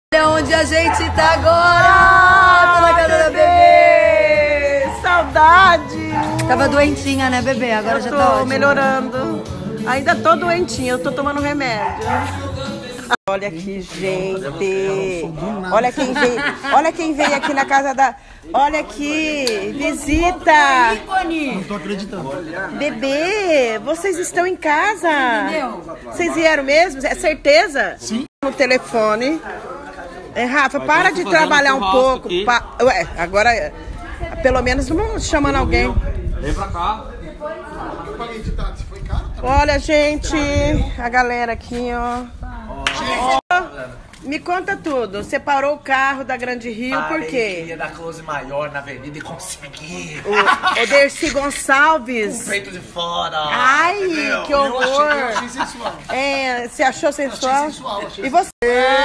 Olha onde a gente tá agora! Tô na casa da bebê! Saudade! Tava doentinha, né, bebê? Agora já tá ótimo. Melhorando. Ainda tô doentinha, eu tô tomando remédio. Olha aqui, gente. Olha quem veio aqui na casa da... Olha aqui, visita. Não tô acreditando. Bebê, vocês estão em casa? Vocês vieram mesmo? É certeza? Sim. No telefone. Rafa, para de trabalhar um pouco. Ué, agora, pelo menos vamos chamando alguém. Vem pra cá. Olha, gente, a galera aqui, ó. Me conta tudo. Você parou o carro da Grande Rio, por quê? Queria dar close maior na avenida e consegui. O Dercy Gonçalves. Com o peito de fora. Ai, entendeu? que horror. Eu achei sensual. É, você achou sensual? Achei E você?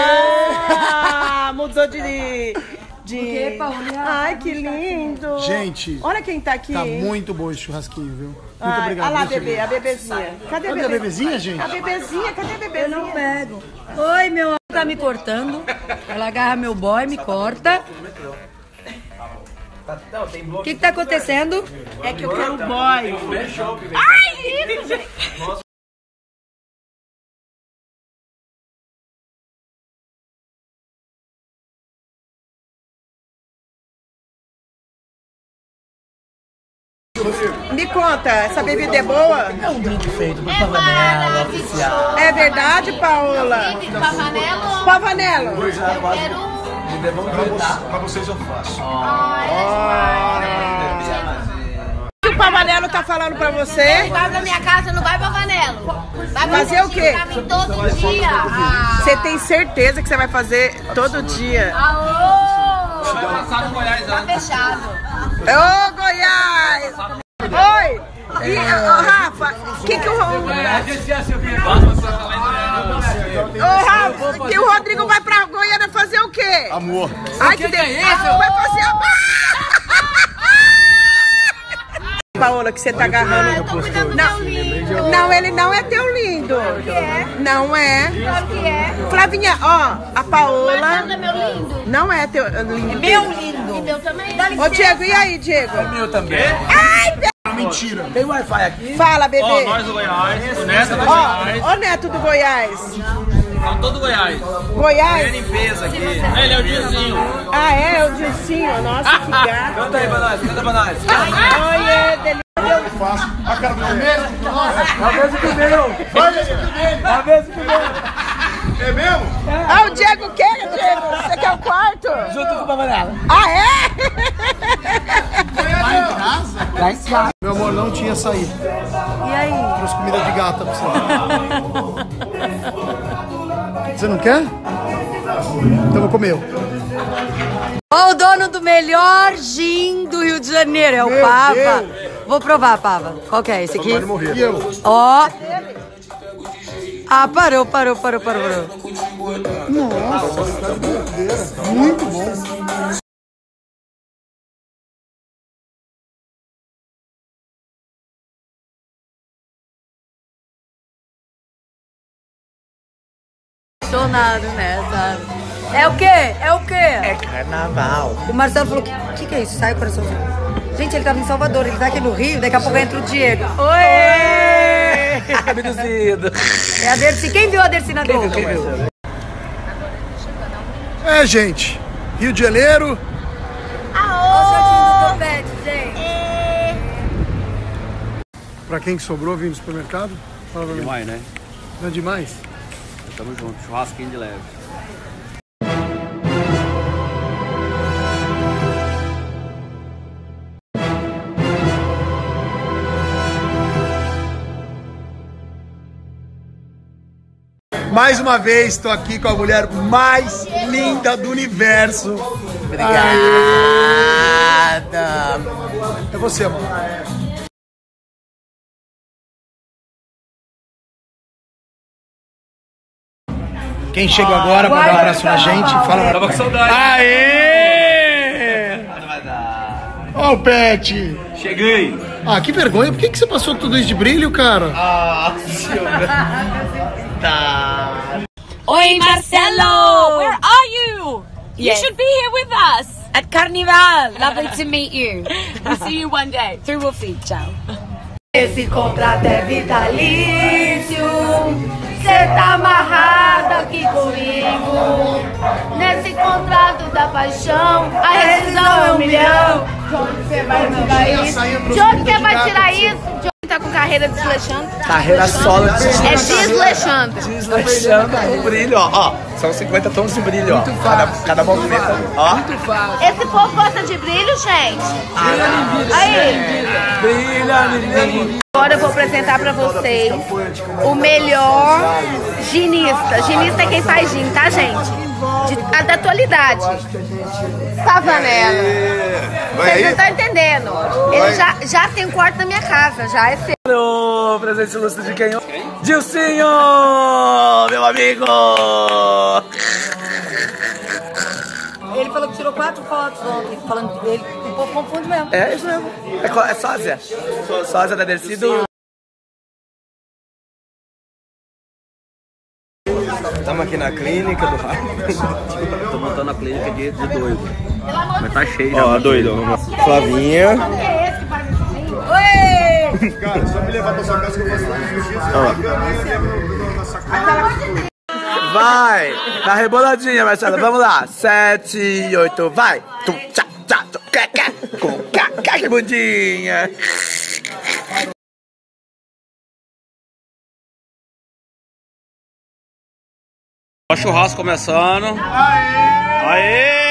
Mudou de... quê, Paulinha? Ai, que lindo. Gente, olha quem tá aqui. tá muito bom esse churrasquinho, viu? Muito obrigado. Olha lá, viu, bebê, a bebezinha. Cadê a Cadê a bebezinha, gente? A bebezinha, cadê a bebezinha? Eu não pego. Oi, meu amor. Tá me cortando. Ela agarra meu boy, me corta. O que tá acontecendo? É que eu quero o boy. Ai, isso, gente. Me conta, essa bebida é boa? É um drink feito por Pavanello, oficial. É verdade, Paola? Pavanello? Pavanello. Pra vocês eu faço. O que o Pavanello tá falando pra você? Vai pra minha casa, não vai Pavanello. Vai Fazer o quê? Pra mim todo dia. Você tem certeza que você vai fazer todo dia? Alô! Vai passar no Goiás Tá fechado. Ô, Goiás! Oi! E, Rafa, o que o... Ô, Rafa, que o Rodrigo vai pra Goiânia fazer o quê? Amor. Ai, que delícia! Vai fazer a... Paola, que você tá agarrando. Eu tô cuidando do meu lindo. Não, ele não é teu lindo. Que é? Não é. Claro que é. Flavinha, ó, a Paola Marcelo é meu lindo. não é teu lindo. Meu lindo. E meu também. Ô, Diego, e aí, Diego? meu também. Mentira. Tem Wi-Fi aqui? Fala, bebê. Ó, nós do Goiás, o Neto do Ó, Goiás. ó, Neto do Goiás. Tá todo Goiás. Goiás? Limpeza aqui. Ele é o Diazinho. Ah, é? O Dilcinho. Nossa, que gato. Canta aí pra nós, canta pra nós. Olha, delícia. Faço. A cara do mesmo? A vez que meu. A vez que meu. É mesmo? Ah, o Diego quer, Diego? Você quer o quarto? Junto com o Pavanello. Ah, é? Lá em casa? Lá em casa. Meu amor, não tinha saído. E aí? Trouxe comida de gata pra você. Você não quer? Então eu vou comer. Ó, o dono do melhor gin do Rio de Janeiro, é o Meu Pava. Deus. Vou provar, Pava. Qual que é esse aqui? Vai morrer. E eu? Ó. Ah, parou. Muito bom. Apaixonado, né, sabe? É o quê? É o quê? É carnaval. O Marcelo falou, o que é isso? Sai o coraçãozinho. Gente, ele tava em Salvador, ele tá aqui no Rio, daqui a pouco entra o Diego. Oi! Abduzido. É a Dercy. Quem viu a Dercy na Globo? É, gente. Rio de Janeiro. Olha o shortinho do Topete, gente. Pra quem que sobrou vindo no supermercado? Fala pra mim. Demais, né? Não é demais? Tamo junto, churrasquinho de leve. Mais uma vez, estou aqui com a mulher mais linda do universo. Obrigada. É você, amor. Quem chegou agora para dar um abraço na gente, fala. Tava com saudade. Aê! Ó o Pet! Cheguei. Ah, que vergonha. Por que você passou tudo isso de brilho, cara? Ah, Silvia. Tá. Oi, Marcelo! Where are you? You should be here with us. At Carnival. Lovely to meet you. We'll see you one day. Through Wolfie. Tchau. Esse contrato é vitalício. Cê tá amarrado aqui comigo. Nesse contrato da paixão, a rescisão é 1 milhão. De onde você vai tirar isso? De onde você vai tirar isso? De onde tá com carreira desleixando? Carreira solo. É desleixando. Desleixando o brilho, ó. São 50 tons de brilho, ó. Cada movimento, ó. Esse povo gosta de brilho, gente. Aí. Brilha, menino. Agora eu vou apresentar pra vocês o melhor ginista. Ginista é quem faz gin, tá, gente? Da atualidade. Savanello. Vocês não estão entendendo. Ele já tem um quarto na minha casa, já é seu. Alô, presente ilustre de quem? Dilcinho, meu amigo. Ele falou que tirou 4 fotos ontem, falando dele. O povo confunde mesmo. É isso mesmo. É sósia. Sósia da Dercido. Estamos aqui na clínica do Tô montando a clínica de doido. Mas tá cheio já. Ó, doido. Flavinha. Cara, só me levar pra sua casa que eu faço isso. Vai! Na reboladinha, Marcela. Vamos lá. 7, 8, vai! Tum, tchá, tchá, tum, cá, cá, com cá, cá, que bundinha! Ó o churrasco começando. Aê!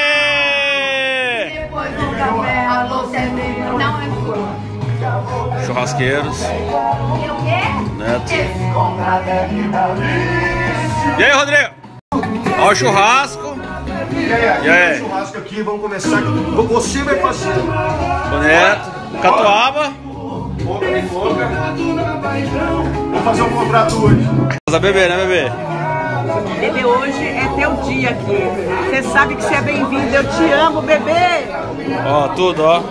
Churrasqueiros. Neto. E aí, Rodrigo? Ó o churrasco. E aí? Churrasco aqui, vamos começar. Você vai fazer. O Neto. Catuaba. Vou fazer um contrato hoje. Casa bebê, né, bebê? Bebê, hoje é teu dia aqui. Você sabe que você é bem-vindo. Eu te amo, bebê. Ó, tudo, ó.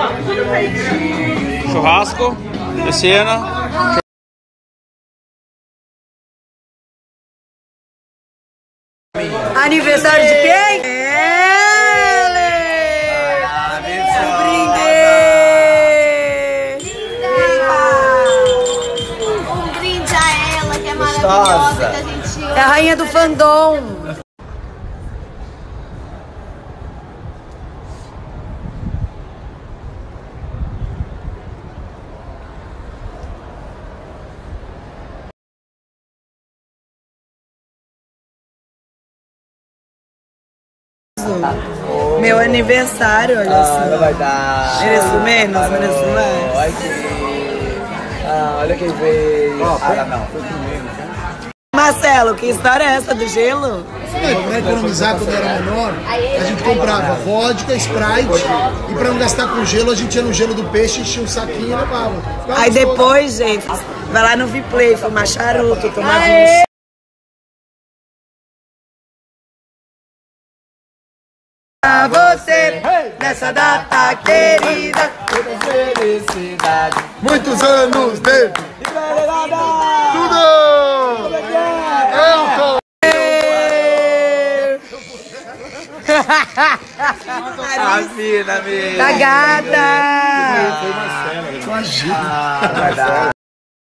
Churrasco. Piscina. Aniversário de quem? Ele! Um brinde a ela, que é maravilhosa, que a gente ama. É a rainha do fandom. Meu aniversário, olha só. Não vai dar. Mereço menos, mereço mais. Olha aqui. Olha quem veio. Não. Marcelo, que história é essa do gelo? Pra economizar quando era menor, a gente comprava vodka, Sprite, e pra não gastar com gelo, a gente ia no gelo do peixe, enchia um saquinho e levava. Aí depois, gente, vai lá no Viplay, fumar charuto, tomar vinho. Pra você, nessa data querida, Felicidade. Muitos anos de tudo! Eu tô... Afina, amiga. da gata. Vai dar.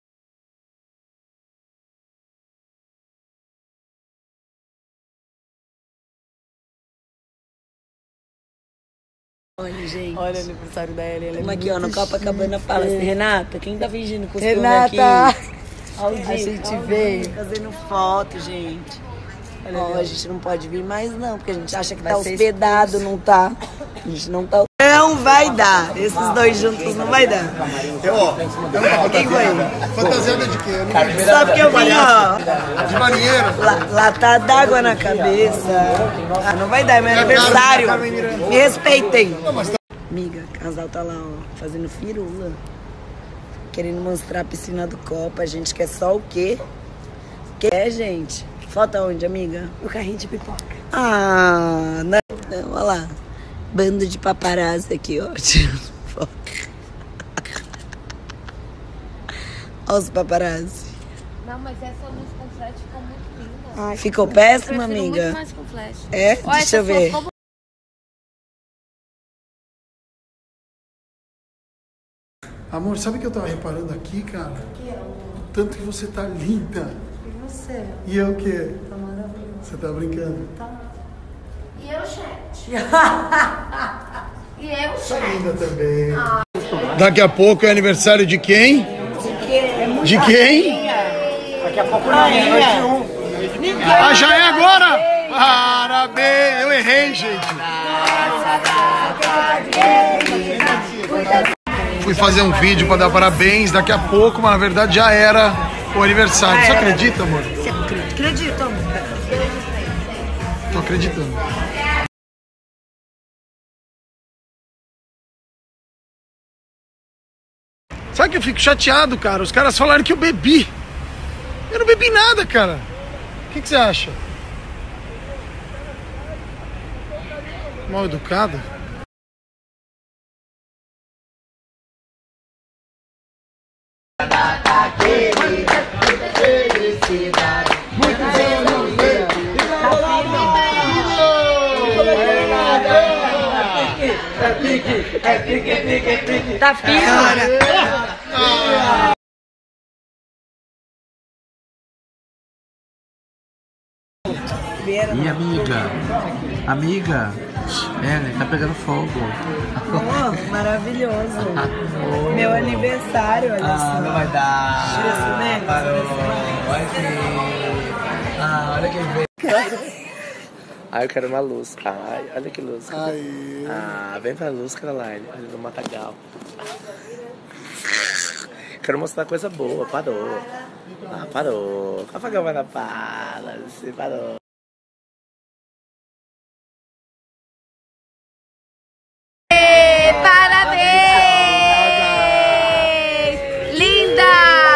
Olha, gente. Olha o aniversário da Ellen. Estamos aqui, ó, no Copacabana Palace. Renata, quem tá fingindo costume Renata. aqui? A gente veio. Fazendo foto, gente. Ó, a gente não pode vir mais não, porque a gente acha que Vai tá ser hospedado, não tá. A gente não tá. Não vai dar. Esses dois juntos não vai dar. Quem foi? Fantasiada de quê? Só porque eu vim, ó. De marinheiro? Latar d'água na cabeça. Ah, não vai dar, é meu aniversário. Me respeitem. Amiga, o casal tá lá, ó, fazendo firula. Querendo mostrar a piscina do Copa. A gente quer só o quê? Que é, gente? Foto onde, amiga? O carrinho de pipoca. Ah, não. Olha lá. Bando de paparazzi aqui, ó. Tirando foto. Olha os paparazzi. Não, mas essa luz com flash ficou muito linda. Ai, ficou péssima, Prefiro amiga? muito mais com flash. É? Ó, Deixa essa eu flor ver. ficou Amor, sabe o que eu tava reparando aqui, cara? O tanto que você tá linda. E você? E eu o quê? Tá maravilhoso. Você tá brincando? Tá. E eu, gente? E eu, Tá gente? linda também. Daqui a pouco é aniversário de quem? De quem? Daqui a pouco não, meia-noite um. Ah, já é agora? Parabéns! Eu errei, gente. Fui fazer um vídeo pra dar parabéns daqui a pouco, mas na verdade já era o aniversário. Você acredita, amor? Acredito, amor. Tô acreditando. Sabe que eu fico chateado, cara? Os caras falaram que eu bebi. Eu não bebi nada, cara. O que você acha? Mal educado? Tá firme, E amiga, tá pegando fogo. Oh, maravilhoso. Meu aniversário, olha só. Não vai dar. Isso, né? Parou. Olha quem veio. Ai, eu quero uma luz. Ai, olha que luz. Vem pra luz, Caroline. Olha no matagal. Quero mostrar coisa boa. Parou. Parou. Copacabana Palace. Parou. Parabéns! Linda!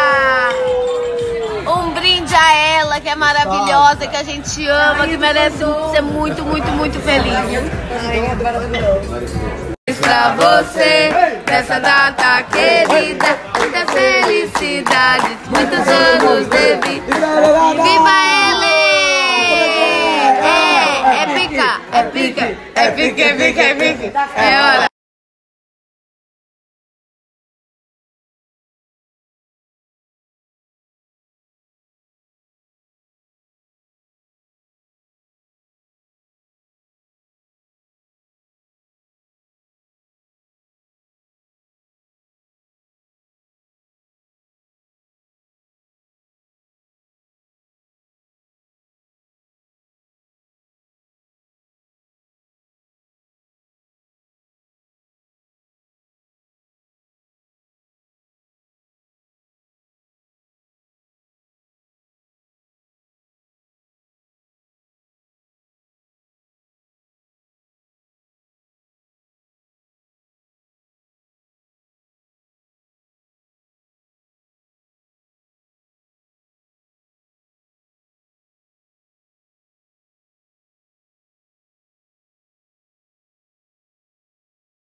Um brinde a ela, que é maravilhosa, que a gente ama, que merece ser muito, muito, muito feliz. Pra você, nessa data querida, muita felicidade, muitos anos de vida. Viva ele! É pica, é pica, é pica, é pica, é pica. É hora.